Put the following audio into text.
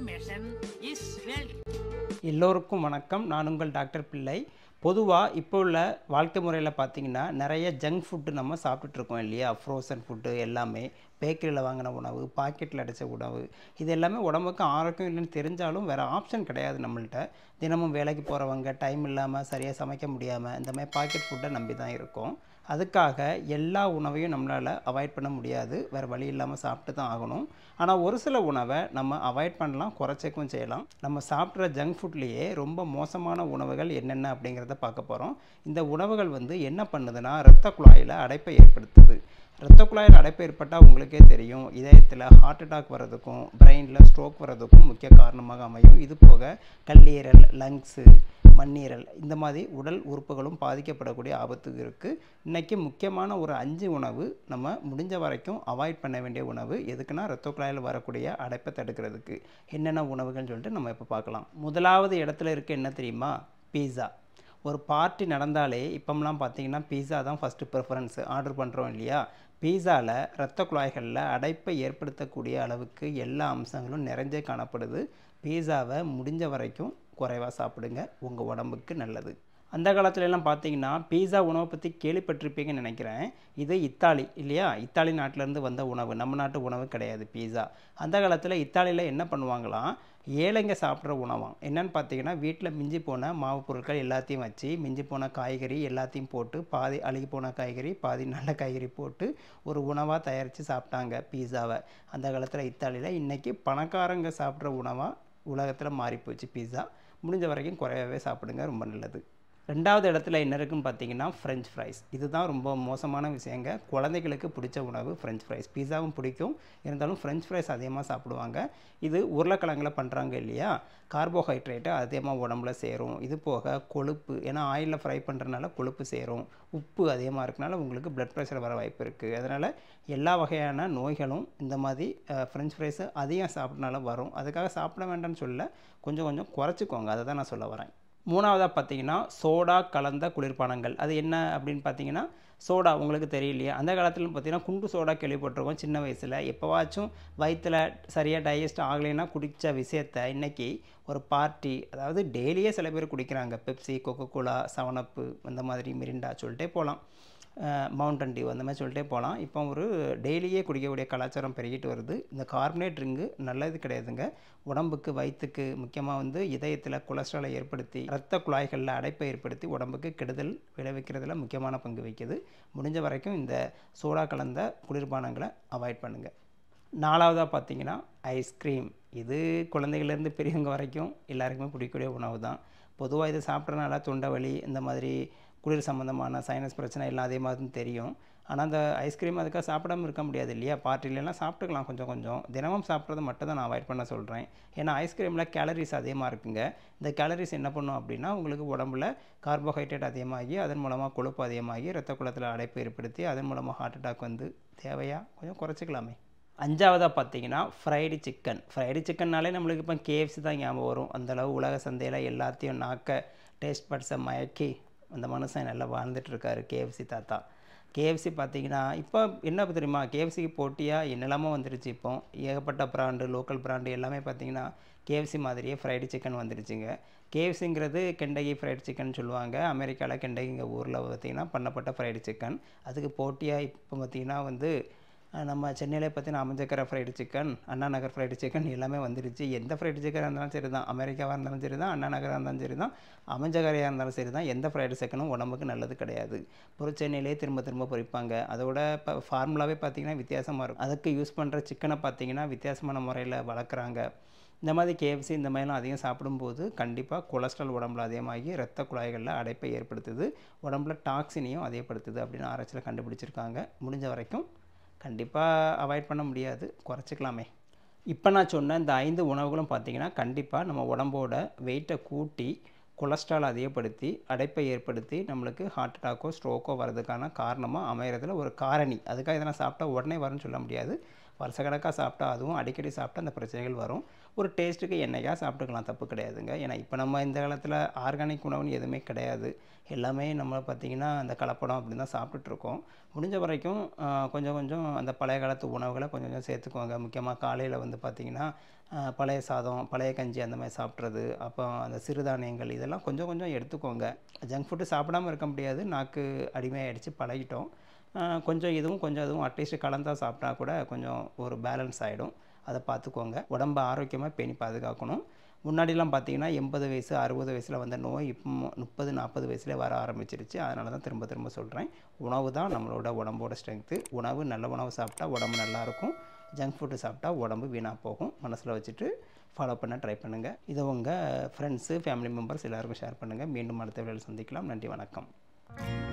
Information is wealth. எல்லோருக்கும் வணக்கம். நான் உங்கள் டாக்டர் பிள்ளை. பொதுவாக இப்போ உள்ள வாழ்க்கை முறையில் பார்த்திங்கன்னா நிறைய ஜங்க் ஃபுட்டு நம்ம சாப்பிட்டுட்ருக்கோம் இல்லையா? ஃப்ரோசன் ஃபுட்டு எல்லாமே, பேக்கரியில் வாங்கின உணவு, பாக்கெட்டில் அடைச்ச உணவு, இது எல்லாமே உடம்புக்கு ஆரோக்கியம் இல்லைன்னு தெரிஞ்சாலும் வேறு ஆப்ஷன் கிடையாது நம்மள்கிட்ட. தினமும் வேலைக்கு போகிறவங்க டைம் இல்லாமல் சரியாக சமைக்க முடியாமல் இந்த மாதிரி பாக்கெட் ஃபுட்டை நம்பி தான் இருக்கோம். அதுக்காக எல்லா உணவையும் நம்மளால் அவாய்ட் பண்ண முடியாது, வேறு வழி இல்லாமல் சாப்பிட்டு தான் ஆகணும். ஆனால் ஒரு சில உணவை நம்ம அவாய்ட் பண்ணலாம், குறைச்சிக்கவும் செய்யலாம். நம்ம சாப்பிட்ற ஜங்க் ஃபுட்லேயே ரொம்ப மோசமான உணவுகள் என்னென்ன அப்படிங்கிறத பார்க்க போகிறோம். இந்த உணவுகள் என்ன பண்ணுதுன்னா இரத்த குழாயில் அடைப்பை ஏற்படுத்துது. இரத்த குழாயில் அடைப்பு ஏற்பட்டால் உங்களுக்கே தெரியும், இதயத்தில் ஹார்ட் அட்டாக் வர்றதுக்கும் பிரெயினில் ஸ்ட்ரோக் வர்றதுக்கும் முக்கிய காரணமாக அமையும். இது போக கல்லீரல், லங்ஸு, மண்ணீரல் இந்த மாதிரி உடல் உறுப்புகளும் பாதிக்கப்படக்கூடிய ஆபத்து இருக்குது. இன்றைக்கி முக்கியமான ஒரு 5 உணவு நம்ம முடிஞ்ச வரைக்கும் அவாய்ட் பண்ண வேண்டிய உணவு. எதுக்குன்னா இரத்த குழாயில் வரக்கூடிய அடைப்பை தடுக்கிறதுக்கு. என்னென்ன உணவுகள்னு சொல்லிட்டு நம்ம இப்போ பார்க்கலாம். முதலாவது இடத்துல இருக்க என்ன தெரியுமா? பீஸா. ஒரு பார்ட்டி நடந்தாலே இப்போம்லாம் பார்த்திங்கன்னா பீஸா தான் ஃபஸ்ட்டு ப்ரிஃபரன்ஸு. ஆர்டர் பண்ணுறோம் இல்லையா? பீஸாவில் இரத்த குழாய்களில் அடைப்பை ஏற்படுத்தக்கூடிய அளவுக்கு எல்லா அம்சங்களும் நிறைஞ்சே காணப்படுது. பீஸாவை முடிஞ்ச வரைக்கும் குறைவாக சாப்பிடுங்க, உங்கள் உடம்புக்கு நல்லது. அந்த காலத்துலலாம் பார்த்தீங்கன்னா பீஸா உணவை பற்றி கேள்விப்பட்டிருப்பீங்கன்னு நினைக்கிறேன். இது இத்தாலி இல்லையா? இத்தாலி நாட்டிலேருந்து வந்த உணவு, நம்ம நாட்டு உணவு கிடையாது பீஸா. அந்த காலத்தில் இத்தாலியில் என்ன பண்ணுவாங்களாம், ஏழைங்க சாப்பிட்ற உணவாம். என்னென்னு பார்த்தீங்கன்னா வீட்டில் மிஞ்சி போன மாவு பொருட்கள் எல்லாத்தையும் வச்சு, மிஞ்சி போன காய்கறி எல்லாத்தையும் போட்டு, பாதி அழுகி போன காய்கறி பாதி நல்ல காய்கறி போட்டு ஒரு உணவாக தயாரித்து சாப்பிட்டாங்க பீஸாவை அந்த காலத்தில் இத்தாலியில். இன்றைக்கி பணக்காரங்க சாப்பிட்ற உணவாக உலகத்தில் மாறிப்போச்சு பீஸா. முடிஞ்ச வரைக்கும் குறையவே சாப்பிடுங்க, ரொம்ப நல்லது. ரெண்டாவது இடத்துல என்ன இருக்குன்னு பார்த்தீங்கன்னா ஃப்ரெஞ்ச் ஃப்ரைஸ். இதுதான் ரொம்ப மோசமான விஷயங்க. குழந்தைகளுக்கு பிடிச்ச உணவு ஃப்ரெஞ்ச் ஃப்ரைஸ். பீஸாவும் பிடிக்கும், இருந்தாலும் ஃப்ரெஞ்ச் ஃப்ரைஸ் அதிகமாக சாப்பிடுவாங்க. இது உருளைக்கிழங்கில் பண்ணுறாங்க இல்லையா? கார்போஹைட்ரேட்டு அதிகமாக உடம்புல சேரும். இது போக கொழுப்பு, ஏன்னா ஆயிலில் ஃப்ரை பண்ணுறதுனால கொழுப்பு சேரும். உப்பு அதிகமாக இருக்கனால உங்களுக்கு பிளட் ப்ரெஷர் வர வாய்ப்பு இருக்குது. அதனால் எல்லா வகையான நோய்களும் இந்த மாதிரி ஃப்ரெஞ்ச் ஃப்ரைஸு அதிகம் சாப்பிட்றனால வரும். அதுக்காக சாப்பிட வேண்டாம்னு சொல்ல, கொஞ்சம் கொஞ்சம் குறைச்சிக்கோங்க, அதை தான் நான் சொல்ல வரேன். மூணாவதாக பார்த்தீங்கன்னா சோடா கலந்த குளிர்பானங்கள். அது என்ன அப்படின்னு பார்த்தீங்கன்னா, சோடா உங்களுக்கு தெரியலையே, அந்த காலத்தில் பார்த்தீங்கன்னா குண்டு சோடா கேள்விப்பட்டிருக்கோம் சின்ன வயசில். எப்போவாச்சும் வயிற்றில் சரியாக டைஜஸ்ட் ஆகலைன்னா குடித்த விஷயத்தை இன்றைக்கி ஒரு பார்ட்டி, அதாவது டெய்லியே சில பேர் குடிக்கிறாங்க. பெப்சி, கொக்கோகோலா, 7up இந்த மாதிரி மிரிண்டா சொல்லிட்டே போகலாம், மவுண்டன் டியூ அந்த மாதிரி சொல்லிட்டே போகலாம். இப்போ ஒரு டெய்லியே குடிக்கக்கூடிய கலாச்சாரம் பெருகிட்டு வருது. இந்த கார்பனேட் ட்ரிங்கு நல்லது கிடையாதுங்க. உடம்புக்கு, வயிற்றுக்கு, முக்கியமாக இதயத்தில் கொலஸ்ட்ராலை ஏற்படுத்தி இரத்த குழாய்களில் அடைப்பை ஏற்படுத்தி உடம்புக்கு கெடுதல் விளைவிக்கிறதுல முக்கியமான பங்கு வகிக்குது. முடிஞ்ச வரைக்கும் இந்த சோடா கலந்த குளிர்பானங்களை அவாய்ட் பண்ணுங்கள். நாலாவதாக பார்த்தீங்கன்னா ஐஸ்கிரீம். இது குழந்தைகள்லேருந்து பெரியவங்க வரைக்கும் எல்லாருக்குமே பிடிக்கக்கூடிய உணவு தான். பொதுவாக இது சாப்பிட்றதுனால தொண்டை வலி, இந்த மாதிரி குளிர் சம்மந்தமான சைனஸ் பிரச்சனை எல்லாம் அதே மாதிரி தெரியும். ஆனால் அந்த ஐஸ்கிரீம் அதுக்காக சாப்பிடாமல் இருக்க முடியாது இல்லையா? பார்ட்டிலெலாம் சாப்பிட்டுக்கலாம் கொஞ்சம் கொஞ்சம். தினமும் சாப்பிட்றது மட்டும் தான் நான் அவாய்ட் பண்ண சொல்கிறேன். ஏன்னா ஐஸ்கிரீமில் கேலரிஸ் அதிகமாக இருக்குங்க. இந்த கேலரிஸ் என்ன பண்ணும் அப்படின்னா, உங்களுக்கு உடம்புல கார்போஹைட்ரேட் அதிகமாகி, அதன் மூலமாக கொழுப்பு அதிகமாகி இரத்த குழாயில் அடைப்பு ஏற்படுத்தி, அதன் மூலமாக ஹார்ட் அட்டாக் தேவையா? கொஞ்சம் குறைச்சிக்கலாமே. அஞ்சாவதாக பார்த்தீங்கன்னா ஃப்ரைடு சிக்கன். ஃப்ரைடு சிக்கன்னாலே நம்மளுக்கு இப்போ KFC தான் ஞாபகம் வரும். அந்தளவு உலக சந்தையில் எல்லாத்தையும் நாக்க டேஸ்ட் பட்ஸை மயக்கி அந்த மனுஷன் நல்லா வாழ்ந்துட்டுருக்காரு KFC தாத்தா. KFC பார்த்தீங்கன்னா இப்போ என்ன தெரியுமா, KFCக்கு போட்டியாக என்னெல்லாமோ வந்துருச்சு. இப்போ ஏகப்பட்ட பிராண்டு, லோக்கல் பிராண்டு எல்லாமே பார்த்தீங்கன்னா KFC மாதிரியே ஃப்ரைடு சிக்கன் வந்துருச்சுங்க. KFCங்கிறது கெண்டகி ஃப்ரைடு சிக்கன் சொல்லுவாங்க. அமெரிக்காவில் கெண்டகிங்க ஊரில் பார்த்திங்கன்னா பண்ணப்பட்ட ஃப்ரைடு சிக்கன். அதுக்கு போட்டியாக இப்போ பார்த்திங்கன்னா நம்ம சென்னையில் பார்த்தீங்கன்னா Aminjikarai fried chicken, Anna Nagar fried chicken எல்லாமே வந்துருச்சு. எந்த ஃப்ரைடு சிக்கனாக இருந்தாலும் சரி தான், அமெரிக்காவாக இருந்தாலும் சரி தான், அண்ணா நகராக இருந்தாலும் சரி தான், அமைஞ்சக்கரையாக இருந்தாலும் சரி தான், எந்த ஃப்ரைடு சிக்கனும் உடம்புக்கு நல்லது கிடையாது. சென்னையிலே திரும்ப திரும்ப பொரிப்பாங்க. அதோட இப்போ ஃபார்முலாவே பார்த்திங்கன்னா வித்தியாசமாக இருக்கும். அதுக்கு யூஸ் பண்ணுற சிக்கனை பார்த்திங்கன்னா வித்தியாசமான முறையில் வளர்க்குறாங்க. இந்த மாதிரி KFC இந்த மாதிரிலாம் அதிகம் சாப்பிடும்போது கண்டிப்பாக கொலஸ்ட்ரால் உடம்புல அதிகமாகி இரத்த குழாய்களில் அடைப்பை ஏற்படுத்துது, உடம்புல டாக்ஸினையும் அதிகப்படுத்துது அப்படின்னு ஆராய்ச்சியில் கண்டுபிடிச்சிருக்காங்க. முடிஞ்ச வரைக்கும் கண்டிப்பாக அவாய்ட் பண்ண முடியாது, குறைச்சிக்கலாமே. இப்போ நான் சொன்ன இந்த 5 உணவுகளும் பார்த்திங்கன்னா கண்டிப்பாக நம்ம உடம்போட வெயிட்டை கூட்டி கொலஸ்ட்ரால் அதிகப்படுத்தி அடைப்பை ஏற்படுத்தி நம்மளுக்கு ஹார்ட் அட்டாக்கோ ஸ்ட்ரோக்கோ வர்றதுக்கான காரணமாக அமைகிறதுல ஒரு காரணி. அதுக்காக இதெல்லாம் சாப்பிட்டா உடனே வரும்னு சொல்ல முடியாது. வருஷக்கணக்காக சாப்பிட்டா, அதுவும் அடிக்கடி சாப்பிட்டா அந்த பிரச்சனைகள் வரும். ஒரு டேஸ்ட்டுக்கு என்னைக்கா சாப்பிட்டுக்கலாம், தப்பு கிடையாதுங்க. ஏன்னா இப்போ நம்ம இந்த காலத்தில் ஆர்கானிக் உணவுன்னு எதுவுமே கிடையாது. எல்லாமே நம்ம பார்த்திங்கன்னா அந்த கலப்படம் அப்படி தான் சாப்பிட்டுட்ருக்கோம். முடிஞ்ச வரைக்கும் கொஞ்சம் கொஞ்சம் அந்த பழைய காலத்து உணவுகளை கொஞ்சம் கொஞ்சம் சேர்த்துக்குவாங்க. முக்கியமாக காலையில் வந்து பார்த்திங்கன்னா பழைய சாதம், பழைய கஞ்சி அந்த மாதிரி சாப்பிட்றது, அப்போ அந்த சிறுதானியங்கள் இதெல்லாம் கொஞ்சம் கொஞ்சம் எடுத்துக்கோங்க. ஜங்க் ஃபுட்டு சாப்பிடாமல் இருக்க முடியாது, நாக்கு அடிமையாகிடுச்சு, பழகிட்டோம். கொஞ்சம் இதுவும் கொஞ்சம் அதுவும் அட்லீஸ்ட் கலந்தா சாப்பிட்டா கூட கொஞ்சம் ஒரு பேலன்ஸ் ஆகிடும். அதை பார்த்துக்கோங்க. உடம்பை ஆரோக்கியமாக பேணி பாதுகாக்கணும். முன்னாடிலாம் பார்த்திங்கன்னா 80 வயசு 60 வயசில் வந்த நோய் இப்போ 30-40 வயசுலேயே வர ஆரம்பிச்சிருச்சு. அதனால தான் திரும்ப திரும்ப சொல்கிறேன், உணவு தான் நம்மளோட உடம்போட ஸ்ட்ரென்த்து. உணவு நல்ல உணவு சாப்பிட்டா உடம்பு நல்லாயிருக்கும். ஜங்க் ஃபுட்டு சாப்பிட்டா உடம்பு வீணாக போகும். மனசில் வச்சுட்டு ஃபாலோ பண்ண ட்ரை பண்ணுங்கள். இதை உங்கள் ஃப்ரெண்ட்ஸு, ஃபேமிலி மெம்பர்ஸ் எல்லாருக்கும் ஷேர் பண்ணுங்கள். மீண்டும் அடுத்த வேளையில் சந்திக்கலாம். நன்றி, வணக்கம்.